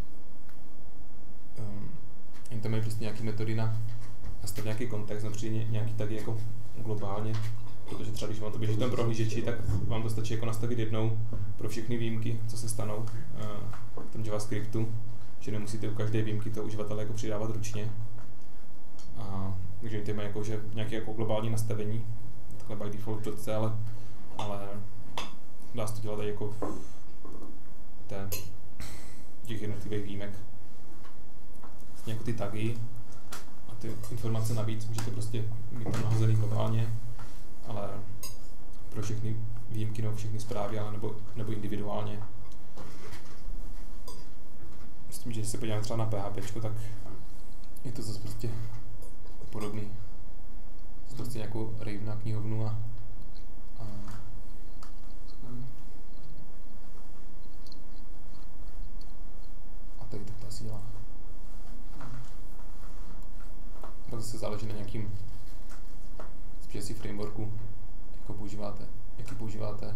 tam mají prostě nějaké metody na nastavit nějaký kontext, například nějaký taky jako globálně, protože třeba když vám to běží v tom prohlížeči, tak vám to stačí jako nastavit jednou pro všechny výjimky, co se stanou v tom JavaScriptu, že nemusíte u každé výjimky toho uživatele jako přidávat ručně. Takže oni mají jako, že nějaké jako globální nastavení, takhle by default v ale dá se to dělat i jako těch jednotlivých výjimek. Vlastně jako ty tagy a ty informace navíc můžete prostě mít tam nahozený globálně, ale pro všechny výjimky nebo všechny zprávy, ale nebo individuálně. S tím, že když se podíváme třeba na PHP, tak je to zase prostě podobný. To prostě nějakou rave na knihovnu a tady tak to asi dělá. Pak zase záleží na nějakým spíš asi frameworku, jaký používáte.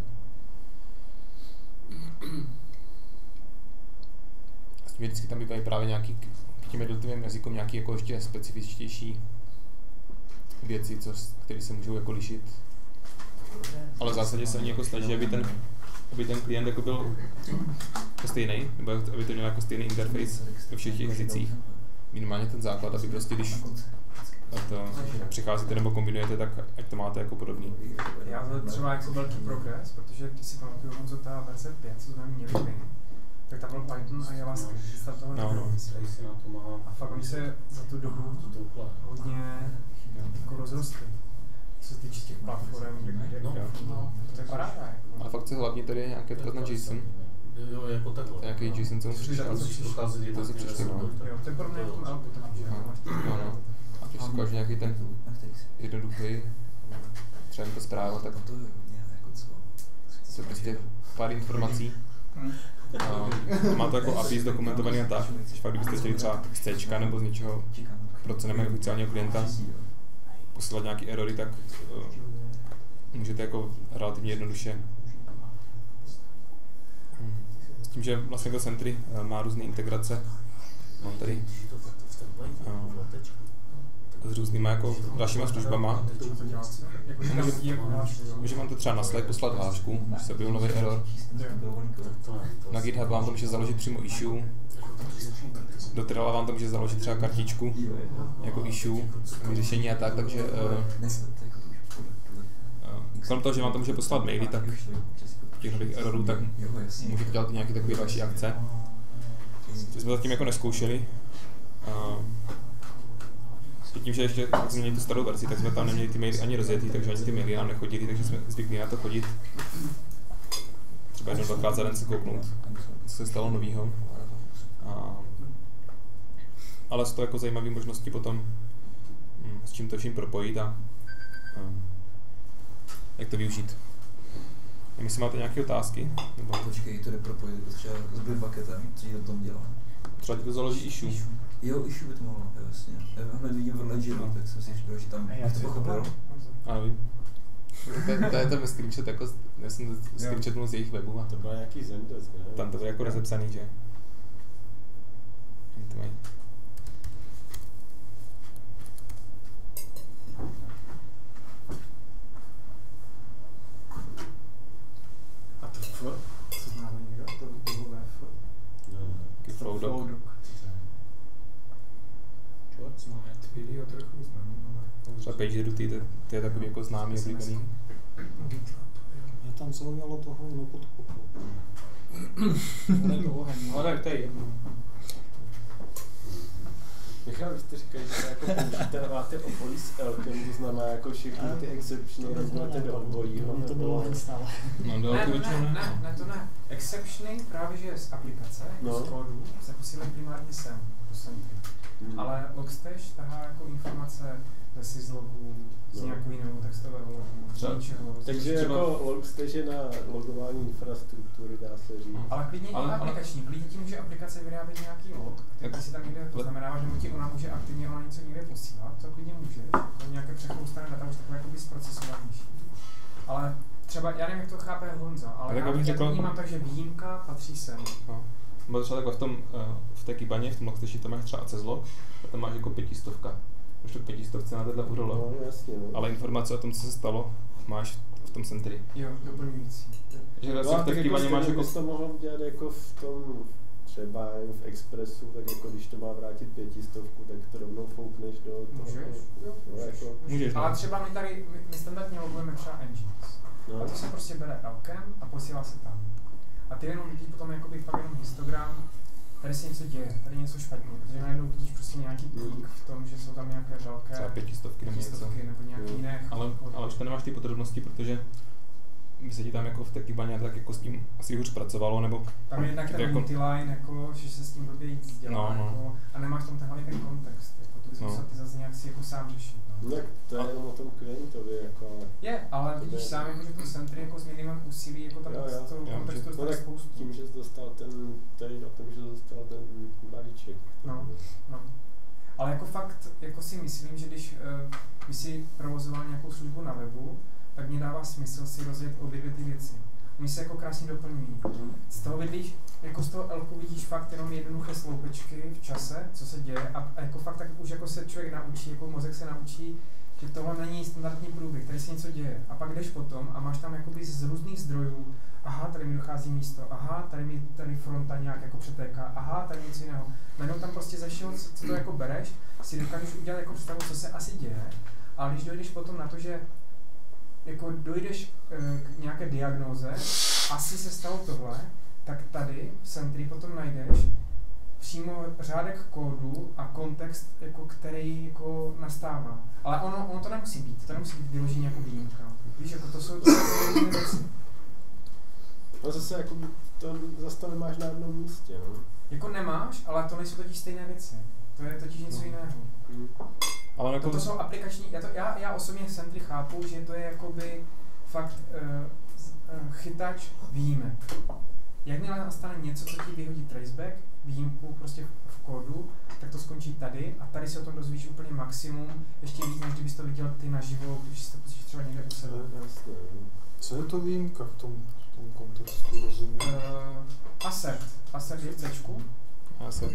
S tím vždycky tam bývají právě nějaký k těm jednotlivým jazykům nějaký jako ještě specifičtější věci, které se můžou jako lišit. Ale v zásadě se oni jako snaží, aby ten klient jako byl jako stejný, nebo aby to měl jako stejný interface ve všech těch jazycích. Minimálně ten základ, aby prostě když to přicházíte nebo kombinujete, tak ať to máte jako podobný. Já to třeba jako velký progres, protože když si pamatuju, co ta verze 5, co jsme měli my, tak tam byl Python a JavaScript, tam toho a fakt oni se za tu dobu hodně jako rozrostli. Co se týče těch platform, to je paráda. Ale fakt se hlavně tady je nějaké odkaz na JSON. Jo, jako takhle. Nějaký JSON, co mu přišel. To se přišli, no. Jo, to je podobné v tom outputu, že? No. A když si ukážu nějaký ten jednoduchý, třeba ta zpráva, tak to je prostě pár informací. Má to jako API zdokumentovaný a tak, když fakt kdybyste chtěli třeba z C nebo z něčeho, pro co nemají oficiálního klienta, posílat nějaký erory, tak můžete jako relativně jednoduše. S tím, že vlastně jako Sentry má různé integrace, mám tady s různýma jako dalšíma službama. Může vám to třeba na Slack poslat hlášku, když se objevil nový error. Na GitHub vám to může založit přímo issue. Do Trello vám to může založit třeba kartičku jako issue, vyřešení a tak, takže krom toho, že vám to může poslat maily, tak těch nových errorů, tak můžete dělat i nějaké takové další akce. To jsme zatím jako neskoušeli. Tím, že ještě jsme měli tu starou verzi, tak jsme tam neměli ty maily ani rozjetý, takže ani ty maily nám nechodily, takže jsme zvyklí na to chodit. Třeba jednou, dvakrát za den se kouknout, co se stalo novýho. Ale jsou to jako zajímavé možnosti potom, s čím to vším propojit a jak to využít. Nevím, jestli máte nějaké otázky? Nebo... Počkej, to jde propojit třeba s Bitbucketem, co ti to dělá? Třeba ti to založí issue. Jo, issue by to mohlo, jasně. Já hned vidím v Ledgeru, tak jsem si říkal, že tam bych to pochopil. Ano, vím. To je tam screenshot, jako, já jsem to screenshotnul z jejich webu. A to byl nějaký Zendesk, ne? Tam to bylo jako rozepsaný, že? To mají. A to F? Co známe někdo? To bylo F? Flowdog. Čort, no, je video trochu ty je takový jako známý, oblíbený. Mě tam zaujalo toho podkopu. To oheň, no tak to je jedno. Michal, vy jste říkali, že jako použijete, máte obojí s Elkem, to znamená jako všechny ty exceptiony, vezmete do obojího. To bylo oheň stále. Ne, to ne. Exceptiony právě, že je z aplikace, z kódu, se posílají primárně sem, do Sentry. Ale Logstash tahá jako informace ze syslogů, z nějakou jiného textového logu, ničeho. Takže jako Logstash je na logování infrastruktury, dá se říct. Ale klidně i aplikační. Klidně ti může aplikace vyrábět nějaký log, který si tam někde, to znamená, že ti ona může aktivně něco někde posílat, to klidně můžeš. To nějaké přechloustané data už takové jakoby zprocesovanější. Ale třeba, já nevím, jak to chápe Honza, ale já to vnímám tak, že výjimka patří sem. No. Bylo třeba takhle v té Kibaně, v tom Logstashi tam máš třeba access-log a tam máš jako 500. Už to 500 na téhle URL. No, jasně, no. Ale informace o tom, co se stalo, máš v tom Sentry. Jo, doplňující. Že vlastně v té Kibaně máš jako... to mohl dělat jako v tom, třeba v Expressu, tak jako když to má vrátit 500, tak to rovnou foukneš do toho. Můžeš. Ale třeba my standardně logujeme třeba engines. No. A to se prostě bere elkem a posílá se tam. A ty jenom vidíš potom jakoby fakt jenom histogram, tady se něco děje, tady něco špatně, protože najednou vidíš prostě nějaký pík v tom, že jsou tam nějaké velké... Třeba 500 nebo něco. Nebo nějaký jiné. Ale už to nemáš ty podrobnosti, protože by se ti tam jako v té Kibaně tak jako s tím asi hůř pracovalo, nebo... Tam je jednak ten jako, multiline, jako, že se s tím blbě jít dělá, jako, a nemáš tam hlavně ten kontext, jako, to bys musel ty zase nějak si jako sám řešit. Tak to je jenom o tom klientovi, jako... Je, ale vidíš sám, jako, že to Sentry jako s minimem úsilí, jako tam z toho kontextu tak spoustu. Tím, že jsi dostal tady o tom, že jsi dostal ten balíček. No. Ale jako fakt, jako si myslím, že když by si provozoval nějakou službu na webu, tak mě dává smysl si rozjet obě dvě ty věci. Oni se jako krásně doplňují. Z toho vidíš, jako z toho Elku vidíš fakt jenom jednoduché sloupečky v čase, co se děje a jako fakt tak už jako se člověk naučí, jako mozek se naučí, že tohle není standardní průběh, tady se něco děje. A pak jdeš potom a máš tam jakoby z různých zdrojů, aha, tady mi dochází místo, aha, tady fronta nějak jako přetéká, aha, tady něco jiného. Najednou tam prostě ze všeho, co to jako bereš, si dokážeš udělat jako představu, co se asi děje, ale když dojdeš potom na to, že jako dojdeš k nějaké diagnóze, asi se stalo tohle, tak tady v Sentry potom najdeš přímo řádek kódu a kontext, jako, který jako nastává. Ale ono to nemusí být vyloženě jako výjimka. Víš, jako to jsou různé věci. No zase jako to zase nemáš na jednom místě, no. Jako nemáš, ale to nejsou totiž stejné věci. To je totiž něco jiného. Ale jako... To jsou aplikační, já osobně Sentry chápu, že to je jakoby fakt chytač výjimek. Jakmile nastane něco, co ti vyhodí traceback, výjimku prostě v kódu, tak to skončí tady a tady se o tom dozvíš úplně maximum, ještě víc, než kdybys to viděl ty naživo, když si to pustíš třeba někde u sebe. Co je to výjimka v tom kontextu, rozumím? Assert je v C-čku. Assert.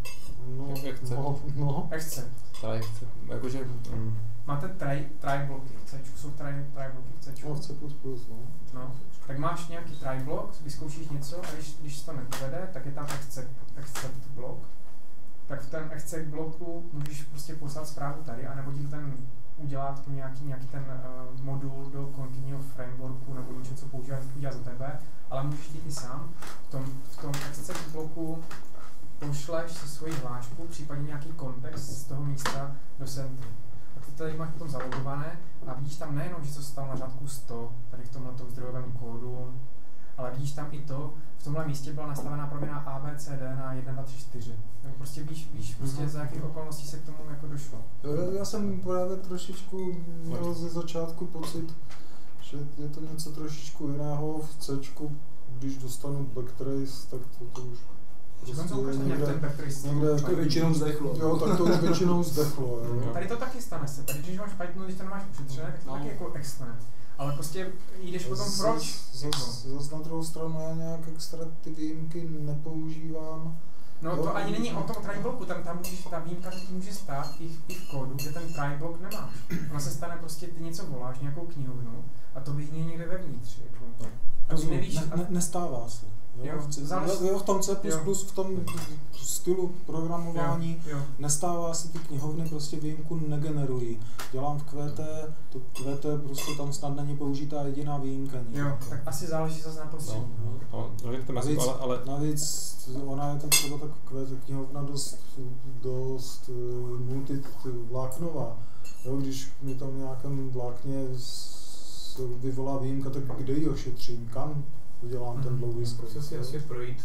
Except. Jakože... Máte try bloky, v C-čku jsou try bloky v C-čku. No, v C++, no. Tak máš nějaký try blok, vyzkoušíš něco a když to nepovede, tak je tam accept blok. Tak v tom accept bloku můžeš prostě poslat zprávu tady, anebo ti ten udělat nějaký ten modul do continuous frameworku nebo něco, co udělá za tebe, ale můžeš jít i sám. V tom accept bloku pošleš si svoji hlášku, případně nějaký kontext z toho místa do Sentry. A ty tady máš potom zalogované a vidíš tam nejenom, že to stalo na řádku 100, tady v tomhle zdrojovém kódu, ale vidíš tam i to, v tomhle místě byla nastavená proměna ABCD na 1, 2, 3, 4. Nebo prostě víš prostě za jakých okolností se k tomu jako došlo. Já jsem právě trošičku měl ze začátku pocit, že je to něco trošičku jiného v Cčku, když dostanu backtrace, tak to už prostě někde většinou zdechlo. Jo, tak to už většinou zdechlo. Jo. Tady to taky stane se, tady když máš Python, když to nemáš přitřené, tak to taky jako externe. Ale prostě jdeš potom proč? Zas na druhou stranu já nějak extra ty výjimky nepoužívám. No to ani není o tom try bloku, tam můžeš, ta výjimka se ti může stát i v kódu, kde ten try blok nemáš. Ona se stane prostě, ty něco voláš, nějakou knihovnu a to vyhní někde vevnitř. Jako. A ty nevíš, nestává se. V tom C++, v tom stylu programování nestává se ty knihovny, prostě výjimku negenerují. Dělám v Qt, to Qt prostě tam snad není použitá jediná výjimka. Jo, tak asi záleží zase na prostředí. Navíc ona je to třeba tak Qt knihovna dost multivláknová. Jo, když mi tam v nějakém vlákně vyvolá výjimka, tak kde ji ošetřím, kam udělám ten dlouhý skok. Chci si asi projít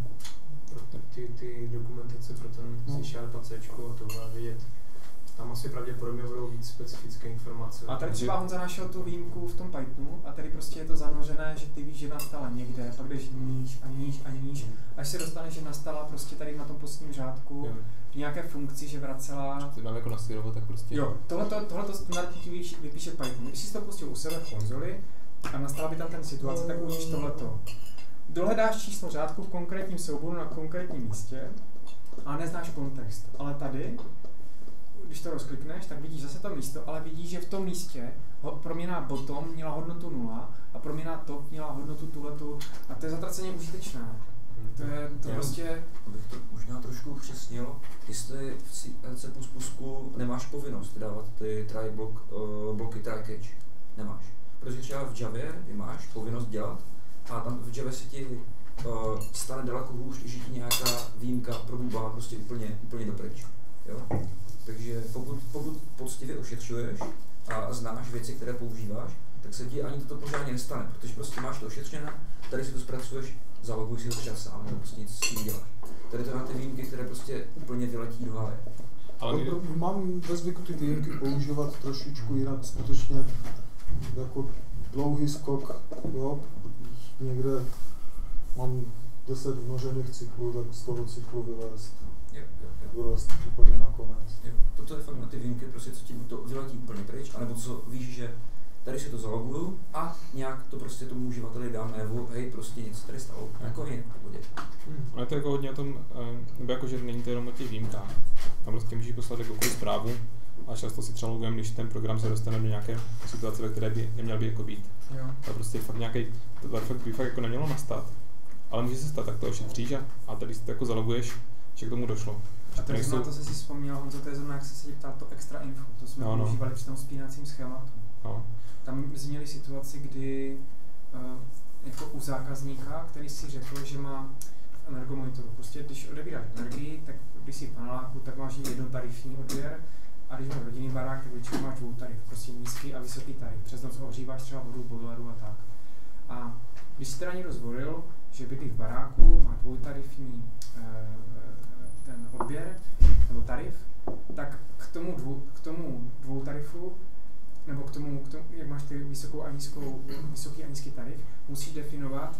ty dokumentace pro ten C# a C a tohle vidět. Tam asi pravděpodobně budou víc specifické informace. A tady třeba Honza našel tu výjimku v tom Pythonu a tady prostě je to zanořené, že ty víš, že nastala někde, pak jdeš níž a níž a níž, až se dostaneš, že nastala prostě tady na tom posledním řádku v nějaké funkci, že vracela... Ty mám jako nasírovat, tak prostě... Jo, tohleto standardně ti vypíše Python. Když jsi to pustil u sebe v konzoli a nastala by tam ten situace, tak uvidíš tohleto. Dohledáš číslo řádku v konkrétním souboru na konkrétním místě a neznáš kontext, ale tady když to rozklikneš, tak vidíš zase to místo, ale vidíš, že v tom místě proměna bottom měla hodnotu 0 a proměna top měla hodnotu tuhletu a to je zatraceně užitečné. To je to prostě... Abych to možná trošku upřesnil, jestli v C++ nemáš povinnost dávat ty try bloky try catch, nemáš. Protože třeba v Javě máš povinnost dělat a tam v Javě se ti stane daleko hůř, že ti nějaká výjimka probůbá prostě úplně dopryč. Jo? Takže pokud poctivě ošetřuješ a znáš věci, které používáš, tak se ti ani toto pořádně nestane, protože prostě máš to ošetřené, tady si to zpracuješ, zaloguješ si to třeba sám, nebo prostě nic s tím děláš. Tady to na ty výjimky, které prostě úplně vyletí do háje. Ale mám ve zvyku ty výjimky používat trošičku jinak, skutečně jako dlouhý skok, jo, někde mám 10 vnořených cyklů, tak z toho cyklu vylézt úplně nakonec. Toto je fakt na ty výjimky, prostě co ti to vyletí úplně pryč, anebo co víš, že tady si to zaloguju a nějak to prostě tomu uživateli dám najevo, hej, prostě něco tady stalo, jako je v pohodě. Ale to je jako hodně o tom, nebo jako, že není to jenom o těch výjimkách. Tam prostě můžeš poslat jakoukoliv zprávu a často si třeba logujeme, když ten program se dostane do nějaké situace, ve které by neměl by jako být. A prostě fakt nějaký, to by fakt jako nemělo nastat. Ale může se stát, tak to ošetříš a tady si to jako zaloguješ, že k tomu došlo. A to na to jsi si vzpomněl, Honzo, to je zrovna, jak se ptal to extra info, to jsme používali při tom spínacím schématu. Tam jsme měli situaci, kdy jako u zákazníka, který si řekl, že má energomonitoru. Prostě když odebíráš energii, tak když jsi v paneláku, tak máš jednotarifní odběr a když máš rodinný barák, tak většinou máš dvoutarif, prostě nízký a vysoký tarif. Přes noc ohříváš třeba vodu, boileru a tak. A když si teda někdo zvolil, že bydlí v baráku, má dvoutarifní ten odběr nebo tarif, tak k tomu dvoutarifu nebo k tomu, jak máš ty vysoký a nízký tarif, musíš definovat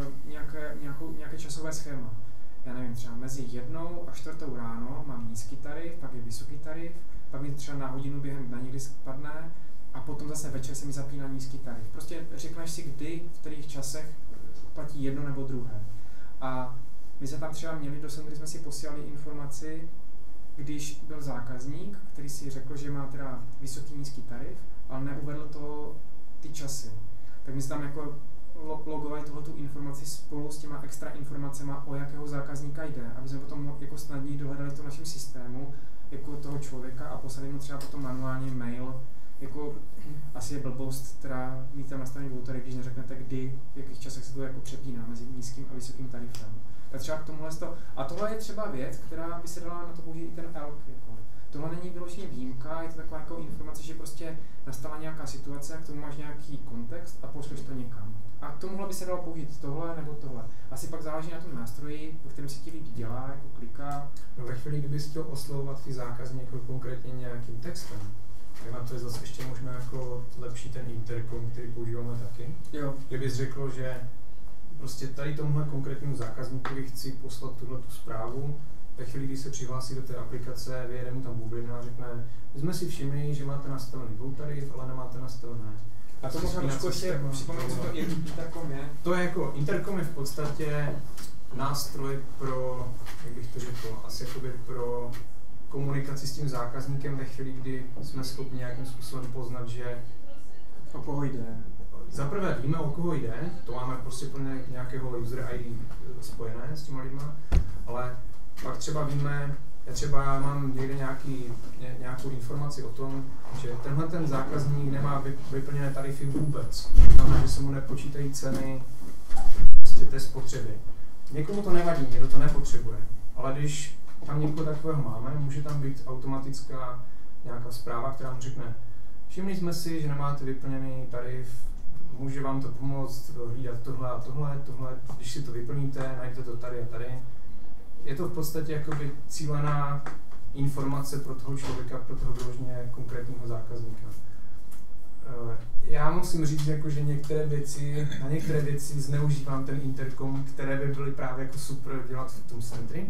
nějaké časové schéma. Já nevím, třeba mezi 1 a 4 ráno mám nízký tarif, pak je vysoký tarif, pak mi třeba na hodinu během dne někdy spadne a potom zase večer se mi zapíná nízký tarif. Prostě řekneš si, kdy, v kterých časech platí jedno nebo druhé. A my jsme tam třeba měli, do Sendry jsme si posílali informaci, když byl zákazník, který si řekl, že má teda vysoký nízký tarif, ale neuvedl to ty časy. Tak my jsme tam jako logovali tuhletu informaci spolu s těma extra informacemi, o jakého zákazníka jde, aby jsme potom jako snadněji dohledali to v našem systému jako toho člověka a poslali mu třeba potom manuálně mail. Jako asi je blbost, která mít tam nastavený dvoutarif, když neřeknete, kdy, v jakých časech se to jako přepíná mezi nízkým a vysokým tarifem. Tak třeba k tomuhle a tohle je třeba věc, která by se dala na to použít i ten ELK. Jako. Tohle není vyloženě výjimka, je to taková jako informace, že prostě nastala nějaká situace, k tomu máš nějaký kontext a pošleš to někam. A k tomuhle by se dalo použít tohle nebo tohle. Asi pak záleží na tom nástroji, ve kterém se ti líp dělá, jako kliká. No ve chvíli, kdybys chtěl oslovovat ty zákazníky jako konkrétně nějakým textem, tak na to je zase ještě možná jako lepší ten intercom, který používáme taky. Jo. Kdybys řekl, že prostě tady tomuhle konkrétnímu zákazníkovi chci poslat tuhletu zprávu, ve chvíli, kdy se přihlásí do té aplikace, vyjede mu tam bublina a řekne, my jsme si všimli, že máte nastavený dvoutarif, ale nemáte nastavené. A to možná trošku ještě připomínám, co to intercom je. To je jako, intercom je v podstatě nástroj pro, jak bych to řekl, asi jakoby pro komunikaci s tím zákazníkem ve chvíli, kdy jsme schopni nějakým způsobem poznat, že o koho jde. za prvé víme, o koho jde, to máme prostě plně nějakého user ID spojené s těma lidma, ale pak třeba víme, já mám někde nějakou informaci o tom, že tenhle ten zákazník nemá vyplněné tarify vůbec. To znamená, že se mu nepočítají ceny prostě té spotřeby. Někomu to nevadí, někdo to nepotřebuje, ale když tam někoho takového máme, může tam být automatická nějaká zpráva, která mu řekne, všimli jsme si, že nemáte vyplněný tarif, může vám to pomoct hlídat tohle a tohle, když si to vyplníte, najdete to tady a tady. Je to v podstatě jakoby cílená informace pro toho člověka, pro toho vyloženě konkrétního zákazníka. Já musím říct, jako, že na některé věci zneužívám ten interkom, které by byly právě jako super dělat v tom Sentry.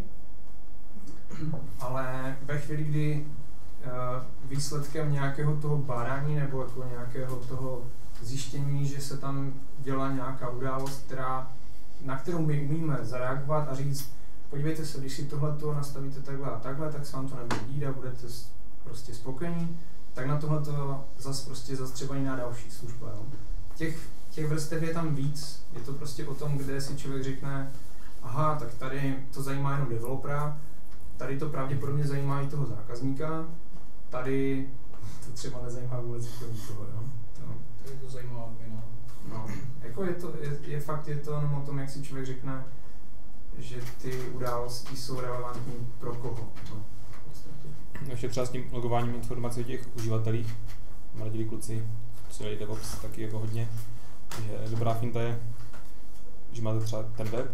Ale ve chvíli, kdy výsledkem nějakého toho bádání nebo jako nějakého toho zjištění, že se tam dělá nějaká událost, na kterou my umíme zareagovat a říct, podívejte se, když si tohleto nastavíte takhle a takhle, tak se vám to nebude dít a budete prostě spokojení, tak na tohleto zase třeba jiná další služba. Jo. Těch vrstev je tam víc, je to prostě o tom, kde si člověk řekne, aha, tak tady to zajímá jenom developera, tady to pravděpodobně zajímá i toho zákazníka, tady to třeba nezajímá vůbec nikoho, jo. Tady to zajímá admina. No, jako je to jenom o tom, jak si člověk řekne, že ty události jsou relevantní pro koho. No, ještě třeba s tím logováním informací o těch uživatelích, mladí kluci, co dělají DevOps taky jako hodně, že dobrá finta je, že máte třeba ten web,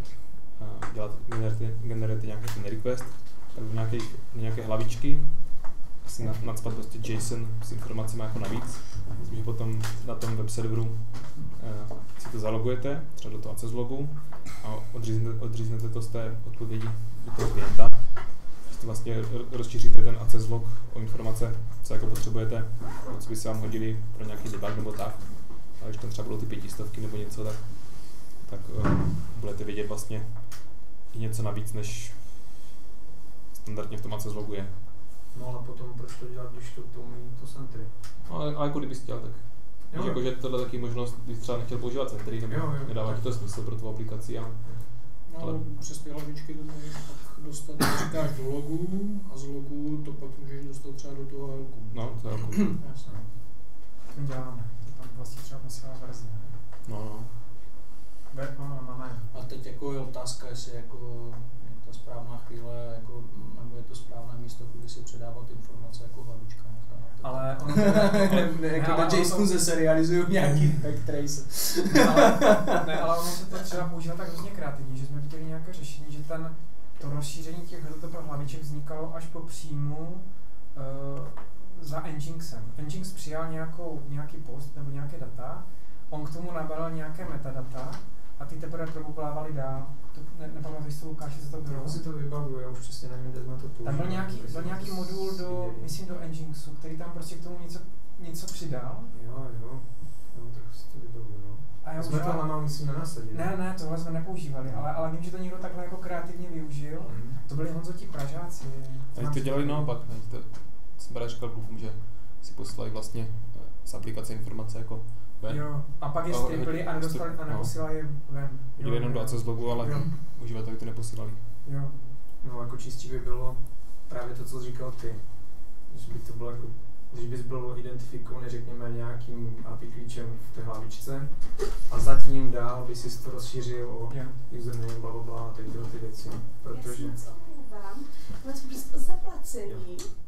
generujete nějaký ten request, tak do nějaké hlavičky si nacpat prostě JSON s informacemi jako navíc, že potom na tom web serveru si to zalogujete, třeba do toho access logu a odříznete to z té odpovědi do toho klienta. Že to vlastně rozšíříte ten access log o informace, co jako potřebujete, co by se vám hodili pro nějaký debug nebo tak. A když tam třeba budou ty 500 nebo něco, tak budete vědět vlastně i něco navíc, než standardně v tom access logu je. No ale potom proč to dělat, když to umí to Sentry? No, ale jako kdybys chtěl, tak. Jo, jako, že tohle je taky možnost, když třeba nechtěl používat Sentry, nebo nedává ti to smysl pro tu aplikaci. No, ale přes ty hlavičky to můžeš pak dostat, říkáš do logu a z logu to pak můžeš dostat třeba do toho helku. No, to je helku. Jasně. To děláme, to tam vlastně třeba posílá verzi. No. Máme. A teď jako je otázka, jestli jako je ta správná chvíle, jako, nebo je to správné místo, kudy si předávat informace jako hlavička. Ale ono to JSON se serializují nějaký backtrace. Ale ono se to třeba používá tak hodně kreativně, že jsme viděli nějaké řešení, že to rozšíření těch HTTP hlaviček vznikalo až po příjmu za Nginxem. Nginx přijal nějaký post nebo nějaké data, on k tomu nabalil nějaké metadata a ty teprve propopulávali dál. Nepamatuješ si, Lukáši, co to bylo? Já si to vybavuju, já už přesně nevím, kde jsme to použili. Tam byl nějaký modul myslím do Nginxu, který tam prostě k tomu něco přidal. Jo, tak si to vybavuju, no. A já jsme to ale myslím nenasadili. Ne, tohle jsme nepoužívali, ale vím, že to někdo takhle jako kreativně využil. To byli Honzo ti Pražáci. Tady to dělali naopak, ne? Jsem právě říkal klukům, že si poslali vlastně z aplikace informace jako ven. Jo, a pak je stripli a nedostali a neposílali je ven. Jde jenom do access logu, ale uživatelé to neposílali. Jo. No jako čistí by bylo právě to, co říkal ty. Když bys byl identifikovaný, řekněme, nějakým API klíčem v té hlavičce a zatím dál by si to rozšířil o username, blablabla a tyhle ty věci. Protože... Já se moc omlouvám, máš prostě zaplacení.